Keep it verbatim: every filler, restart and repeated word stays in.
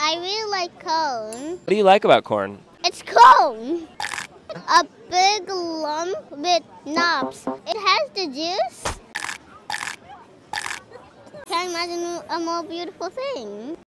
I really like corn. What do you like about corn? It's corn. A big lump with knobs. It has the juice. Can't imagine a more beautiful thing.